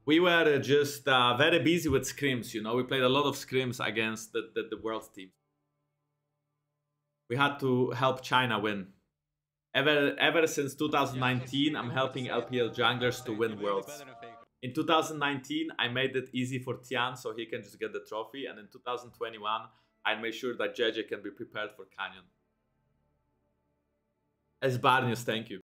We were just very busy with scrims, you know. We played a lot of scrims against the world team. We had to help China win. Ever since 2019, I'm helping LPL junglers to win worlds. In 2019, I made it easy for Tian so he can just get the trophy. And in 2021, I made sure that JJ can be prepared for Canyon. As bad news, thank you.